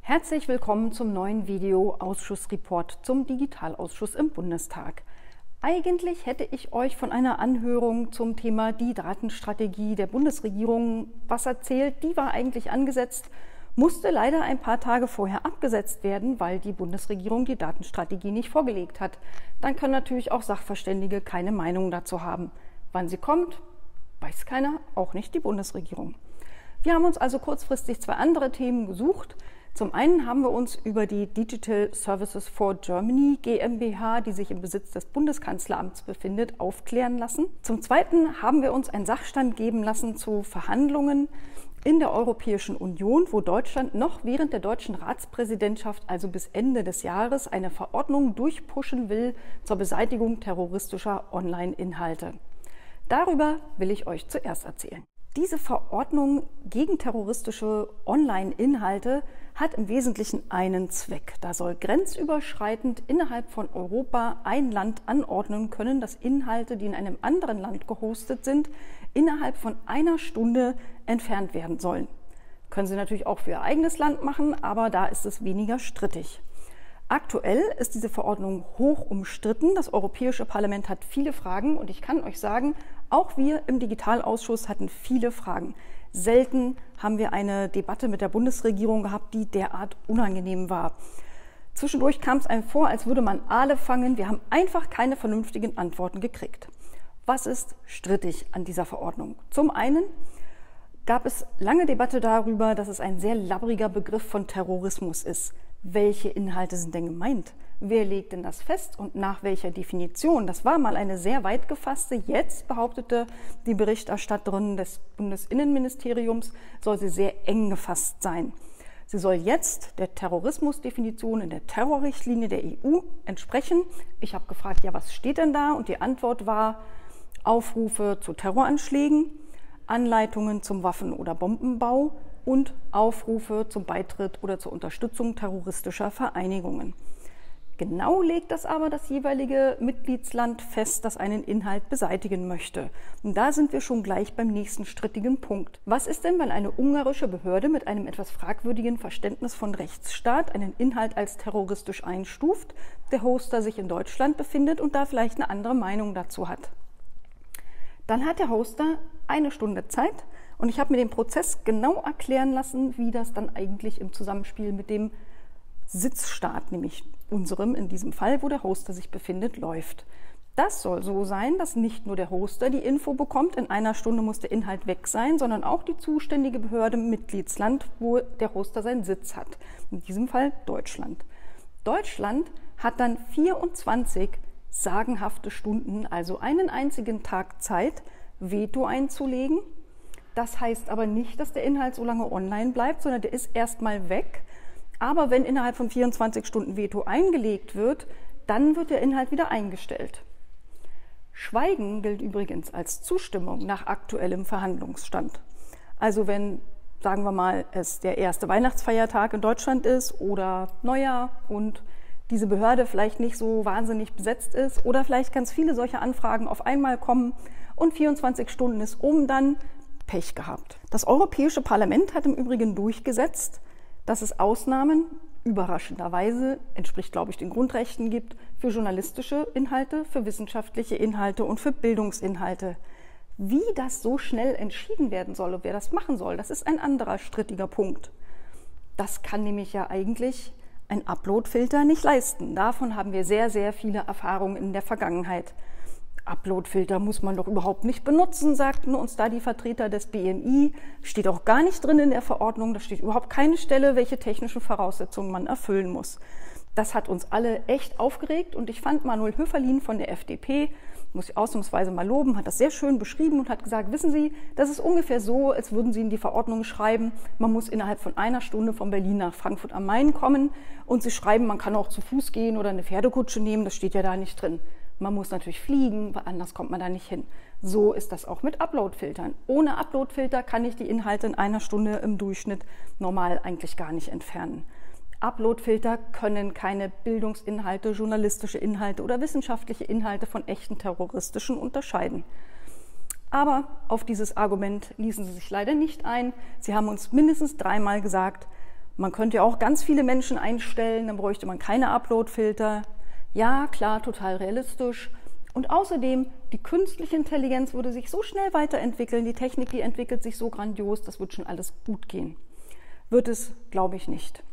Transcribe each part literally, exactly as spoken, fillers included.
Herzlich willkommen zum neuen Video-Ausschussreport zum Digitalausschuss im Bundestag. Eigentlich hätte ich euch von einer Anhörung zum Thema die Datenstrategie der Bundesregierung was erzählt. Die war eigentlich angesetzt, musste leider ein paar Tage vorher abgesetzt werden, weil die Bundesregierung die Datenstrategie nicht vorgelegt hat. Dann können natürlich auch Sachverständige keine Meinung dazu haben. Wann sie kommt, weiß keiner, auch nicht die Bundesregierung. Wir haben uns also kurzfristig zwei andere Themen gesucht. Zum einen haben wir uns über die Digital Services for Germany GmbH, die sich im Besitz des Bundeskanzleramts befindet, aufklären lassen. Zum zweiten haben wir uns einen Sachstand geben lassen zu Verhandlungen in der Europäischen Union, wo Deutschland noch während der deutschen Ratspräsidentschaft, also bis Ende des Jahres, eine Verordnung durchpushen will zur Beseitigung terroristischer Online-Inhalte. Darüber will ich euch zuerst erzählen. Diese Verordnung gegen terroristische Online-Inhalte hat im Wesentlichen einen Zweck. Da soll grenzüberschreitend innerhalb von Europa ein Land anordnen können, dass Inhalte, die in einem anderen Land gehostet sind, innerhalb von einer Stunde entfernt werden sollen. Können sie natürlich auch für ihr eigenes Land machen, aber da ist es weniger strittig. Aktuell ist diese Verordnung hoch umstritten. Das Europäische Parlament hat viele Fragen und ich kann euch sagen, auch wir im Digitalausschuss hatten viele Fragen. Selten haben wir eine Debatte mit der Bundesregierung gehabt, die derart unangenehm war. Zwischendurch kam es einem vor, als würde man Aale fangen. Wir haben einfach keine vernünftigen Antworten gekriegt. Was ist strittig an dieser Verordnung? Zum einen gab es lange Debatte darüber, dass es ein sehr labbriger Begriff von Terrorismus ist. Welche Inhalte sind denn gemeint? Wer legt denn das fest und nach welcher Definition? Das war mal eine sehr weit gefasste. Jetzt behauptete die Berichterstatterin des Bundesinnenministeriums, soll sie sehr eng gefasst sein. Sie soll jetzt der Terrorismusdefinition in der Terrorrichtlinie der E U entsprechen. Ich habe gefragt, ja, was steht denn da? Und die Antwort war Aufrufe zu Terroranschlägen, Anleitungen zum Waffen- oder Bombenbau und Aufrufe zum Beitritt oder zur Unterstützung terroristischer Vereinigungen. Genau legt das aber das jeweilige Mitgliedsland fest, das einen Inhalt beseitigen möchte. Und da sind wir schon gleich beim nächsten strittigen Punkt. Was ist denn, wenn eine ungarische Behörde mit einem etwas fragwürdigen Verständnis von Rechtsstaat einen Inhalt als terroristisch einstuft, der Hoster sich in Deutschland befindet und da vielleicht eine andere Meinung dazu hat? Dann hat der Hoster eine Stunde Zeit und ich habe mir den Prozess genau erklären lassen, wie das dann eigentlich im Zusammenspiel mit dem Sitzstaat, nämlich unserem in diesem Fall, wo der Hoster sich befindet, läuft. Das soll so sein, dass nicht nur der Hoster die Info bekommt, in einer Stunde muss der Inhalt weg sein, sondern auch die zuständige Behörde im Mitgliedsland, wo der Hoster seinen Sitz hat. In diesem Fall Deutschland. Deutschland hat dann vierundzwanzig sagenhafte Stunden, also einen einzigen Tag Zeit, Veto einzulegen. Das heißt aber nicht, dass der Inhalt so lange online bleibt, sondern der ist erstmal weg. Aber wenn innerhalb von vierundzwanzig Stunden Veto eingelegt wird, dann wird der Inhalt wieder eingestellt. Schweigen gilt übrigens als Zustimmung nach aktuellem Verhandlungsstand. Also wenn, sagen wir mal, es der erste Weihnachtsfeiertag in Deutschland ist oder Neujahr und diese Behörde vielleicht nicht so wahnsinnig besetzt ist oder vielleicht ganz viele solche Anfragen auf einmal kommen und vierundzwanzig Stunden ist um, dann Pech gehabt. Das Europäische Parlament hat im Übrigen durchgesetzt, dass es Ausnahmen, überraschenderweise, entspricht, glaube ich, den Grundrechten gibt, für journalistische Inhalte, für wissenschaftliche Inhalte und für Bildungsinhalte. Wie das so schnell entschieden werden soll und wer das machen soll, das ist ein anderer strittiger Punkt. Das kann nämlich ja eigentlich ein Uploadfilter nicht leisten. Davon haben wir sehr, sehr viele Erfahrungen in der Vergangenheit. Uploadfilter muss man doch überhaupt nicht benutzen, sagten uns da die Vertreter des B M I. Steht auch gar nicht drin in der Verordnung, da steht überhaupt keine Stelle, welche technischen Voraussetzungen man erfüllen muss. Das hat uns alle echt aufgeregt und ich fand Manuel Höferlin von der F D P, muss ich ausnahmsweise mal loben, hat das sehr schön beschrieben und hat gesagt, wissen Sie, das ist ungefähr so, als würden Sie in die Verordnung schreiben, man muss innerhalb von einer Stunde von Berlin nach Frankfurt am Main kommen und Sie schreiben, man kann auch zu Fuß gehen oder eine Pferdekutsche nehmen, das steht ja da nicht drin. Man muss natürlich fliegen, weil anders kommt man da nicht hin. So ist das auch mit Uploadfiltern. Ohne Uploadfilter kann ich die Inhalte in einer Stunde im Durchschnitt normal eigentlich gar nicht entfernen. Uploadfilter können keine Bildungsinhalte, journalistische Inhalte oder wissenschaftliche Inhalte von echten terroristischen unterscheiden. Aber auf dieses Argument ließen sie sich leider nicht ein. Sie haben uns mindestens dreimal gesagt, Man könnte ja auch ganz viele Menschen einstellen, dann bräuchte man keine Upload-Filter. Ja, klar, total realistisch. Und außerdem, die künstliche Intelligenz würde sich so schnell weiterentwickeln, die Technik, die entwickelt sich so grandios, das wird schon alles gut gehen. Wird es, glaube ich, nicht.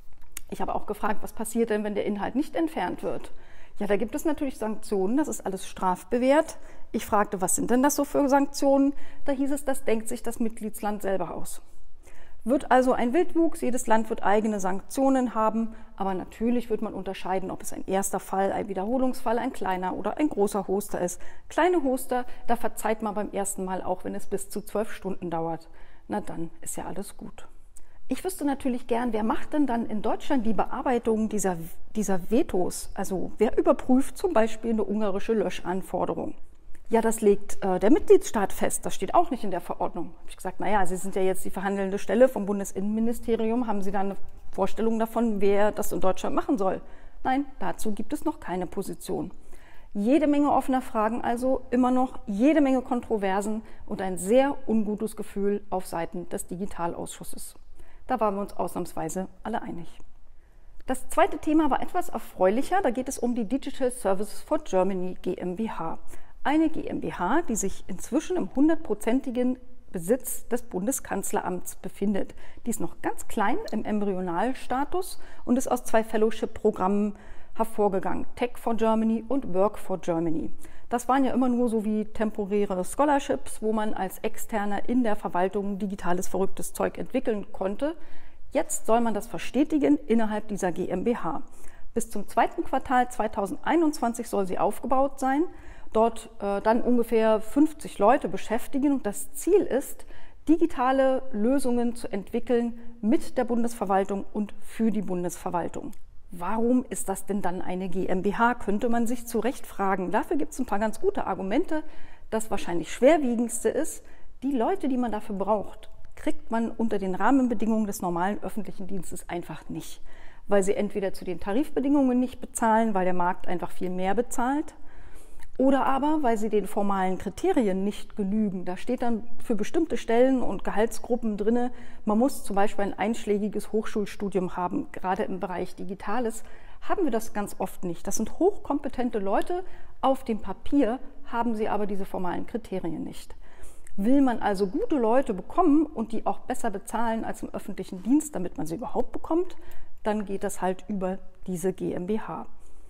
Ich habe auch gefragt, was passiert denn, wenn der Inhalt nicht entfernt wird? Ja, da gibt es natürlich Sanktionen, das ist alles strafbewehrt. Ich fragte, was sind denn das so für Sanktionen? Da hieß es, das denkt sich das Mitgliedsland selber aus. Wird also ein Wildwuchs, jedes Land wird eigene Sanktionen haben, aber natürlich wird man unterscheiden, ob es ein erster Fall, ein Wiederholungsfall, ein kleiner oder ein großer Hoster ist. Kleine Hoster, da verzeiht man beim ersten Mal auch, wenn es bis zu zwölf Stunden dauert. Na dann ist ja alles gut. Ich wüsste natürlich gern, wer macht denn dann in Deutschland die Bearbeitung dieser, dieser Vetos? Also wer überprüft zum Beispiel eine ungarische Löschanforderung? Ja, das legt äh, der Mitgliedstaat fest, das steht auch nicht in der Verordnung. Habe ich gesagt, naja, Sie sind ja jetzt die verhandelnde Stelle vom Bundesinnenministerium, haben Sie da eine Vorstellung davon, wer das in Deutschland machen soll? Nein, dazu gibt es noch keine Position. Jede Menge offener Fragen also, immer noch jede Menge Kontroversen und ein sehr ungutes Gefühl auf Seiten des Digitalausschusses. Da waren wir uns ausnahmsweise alle einig. Das zweite Thema war etwas erfreulicher, da geht es um die Digital Services for Germany GmbH. Eine GmbH, die sich inzwischen im hundertprozentigen Besitz des Bundeskanzleramts befindet. Die ist noch ganz klein im Embryonalstatus und ist aus zwei Fellowship-Programmen hervorgegangen. Tech for Germany und Work for Germany. Das waren ja immer nur so wie temporäre Scholarships, wo man als Externer in der Verwaltung digitales, verrücktes Zeug entwickeln konnte. Jetzt soll man das verstetigen innerhalb dieser GmbH. Bis zum zweiten Quartal zweitausendeinundzwanzig soll sie aufgebaut sein. Dort äh, dann ungefähr fünfzig Leute beschäftigen. Und das Ziel ist, digitale Lösungen zu entwickeln mit der Bundesverwaltung und für die Bundesverwaltung. Warum ist das denn dann eine GmbH, könnte man sich zu Recht fragen. Dafür gibt es ein paar ganz gute Argumente. Das wahrscheinlich schwerwiegendste ist, die Leute, die man dafür braucht, kriegt man unter den Rahmenbedingungen des normalen öffentlichen Dienstes einfach nicht. Weil sie entweder zu den Tarifbedingungen nicht bezahlen, weil der Markt einfach viel mehr bezahlt, oder aber, weil sie den formalen Kriterien nicht genügen. Da steht dann für bestimmte Stellen und Gehaltsgruppen drin, man muss zum Beispiel ein einschlägiges Hochschulstudium haben. Gerade im Bereich Digitales haben wir das ganz oft nicht. Das sind hochkompetente Leute. Auf dem Papier haben sie aber diese formalen Kriterien nicht. Will man also gute Leute bekommen und die auch besser bezahlen als im öffentlichen Dienst, damit man sie überhaupt bekommt, dann geht das halt über diese GmbH.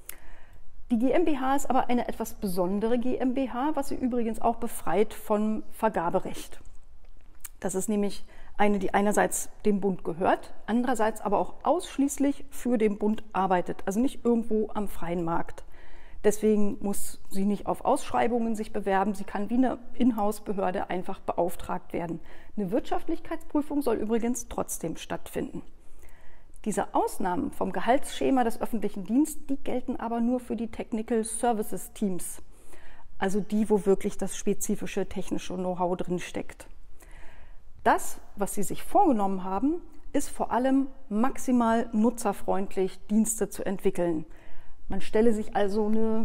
Die GmbH ist aber eine etwas besondere GmbH, was sie übrigens auch befreit vom Vergaberecht. Das ist nämlich eine, die einerseits dem Bund gehört, andererseits aber auch ausschließlich für den Bund arbeitet, also nicht irgendwo am freien Markt. Deswegen muss sie nicht auf Ausschreibungen sich bewerben, sie kann wie eine Inhouse-Behörde einfach beauftragt werden. Eine Wirtschaftlichkeitsprüfung soll übrigens trotzdem stattfinden. Diese Ausnahmen vom Gehaltsschema des öffentlichen Dienstes, die gelten aber nur für die Technical Services Teams, also die, wo wirklich das spezifische technische Know-how drin steckt. Das, was sie sich vorgenommen haben, ist vor allem maximal nutzerfreundlich Dienste zu entwickeln. Man stelle sich also eine,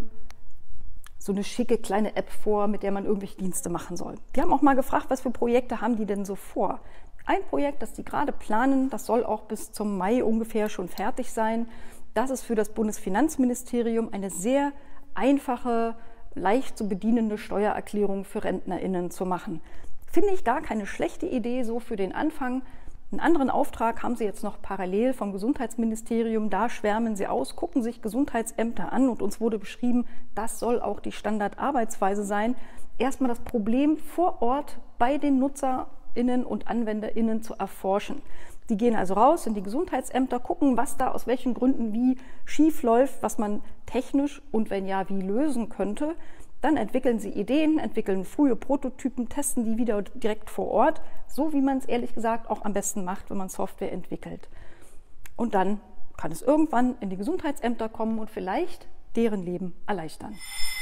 so eine schicke kleine App vor, mit der man irgendwelche Dienste machen soll. Wir haben auch mal gefragt, was für Projekte haben die denn so vor? Ein Projekt, das die gerade planen, das soll auch bis zum Mai ungefähr schon fertig sein. Das ist für das Bundesfinanzministerium eine sehr einfache, leicht zu bedienende Steuererklärung für RentnerInnen zu machen. Finde ich gar keine schlechte Idee, so für den Anfang. Einen anderen Auftrag haben sie jetzt noch parallel vom Gesundheitsministerium. Da schwärmen sie aus, gucken sich Gesundheitsämter an und uns wurde beschrieben, das soll auch die Standardarbeitsweise sein. Erstmal das Problem vor Ort bei den NutzerInnen und AnwenderInnen zu erforschen. Die gehen also raus in die Gesundheitsämter, gucken, was da aus welchen Gründen wie schief läuft, was man technisch und wenn ja, wie lösen könnte. Dann entwickeln sie Ideen, entwickeln frühe Prototypen, testen die wieder direkt vor Ort, so wie man es ehrlich gesagt auch am besten macht, wenn man Software entwickelt. Und dann kann es irgendwann in die Gesundheitsämter kommen und vielleicht deren Leben erleichtern.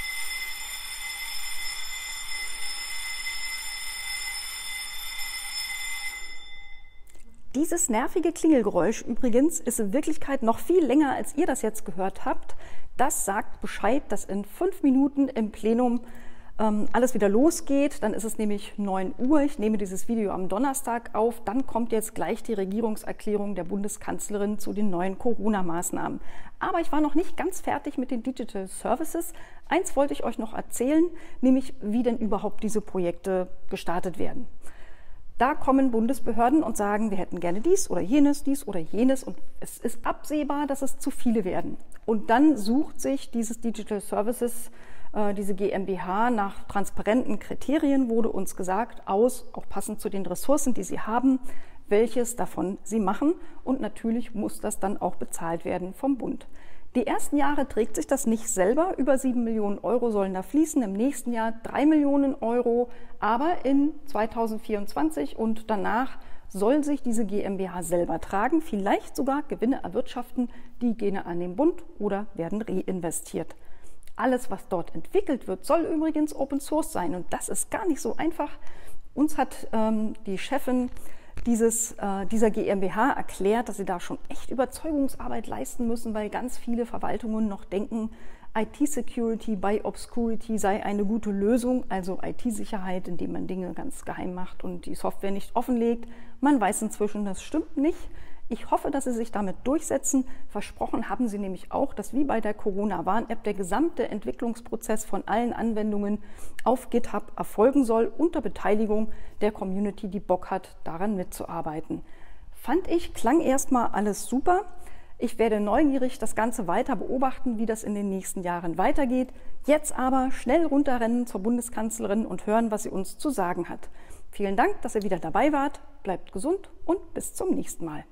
Dieses nervige Klingelgeräusch übrigens ist in Wirklichkeit noch viel länger, als ihr das jetzt gehört habt. Das sagt Bescheid, dass in fünf Minuten im Plenum ähm, alles wieder losgeht. Dann ist es nämlich neun Uhr. Ich nehme dieses Video am Donnerstag auf. Dann kommt jetzt gleich die Regierungserklärung der Bundeskanzlerin zu den neuen Corona-Maßnahmen. Aber ich war noch nicht ganz fertig mit den Digital Services. Eins wollte ich euch noch erzählen, nämlich wie denn überhaupt diese Projekte gestartet werden. Da kommen Bundesbehörden und sagen, wir hätten gerne dies oder jenes, dies oder jenes und es ist absehbar, dass es zu viele werden. Und dann sucht sich dieses Digital Services, äh, diese GmbH, nach transparenten Kriterien, wurde uns gesagt, aus, auch passend zu den Ressourcen, die sie haben, welches davon sie machen. Und natürlich muss das dann auch bezahlt werden vom Bund. Die ersten Jahre trägt sich das nicht selber. Über sieben Millionen Euro sollen da fließen, im nächsten Jahr drei Millionen Euro. Aber in zweitausendvierundzwanzig und danach soll sich diese GmbH selber tragen, vielleicht sogar Gewinne erwirtschaften, die gehen an den Bund oder werden reinvestiert. Alles, was dort entwickelt wird, soll übrigens Open Source sein und das ist gar nicht so einfach. Uns hat ähm, die Chefin Dieses, äh, dieser GmbH erklärt, dass sie da schon echt Überzeugungsarbeit leisten müssen, weil ganz viele Verwaltungen noch denken, I T-Security by Obscurity sei eine gute Lösung, also I T-Sicherheit, indem man Dinge ganz geheim macht und die Software nicht offenlegt. Man weiß inzwischen, das stimmt nicht. Ich hoffe, dass sie sich damit durchsetzen. Versprochen haben sie nämlich auch, dass wie bei der Corona-Warn-App der gesamte Entwicklungsprozess von allen Anwendungen auf GitHub erfolgen soll, unter Beteiligung der Community, die Bock hat, daran mitzuarbeiten. Fand ich, klang erstmal alles super. Ich werde neugierig das Ganze weiter beobachten, wie das in den nächsten Jahren weitergeht. Jetzt aber schnell runterrennen zur Bundeskanzlerin und hören, was sie uns zu sagen hat. Vielen Dank, dass ihr wieder dabei wart. Bleibt gesund und bis zum nächsten Mal.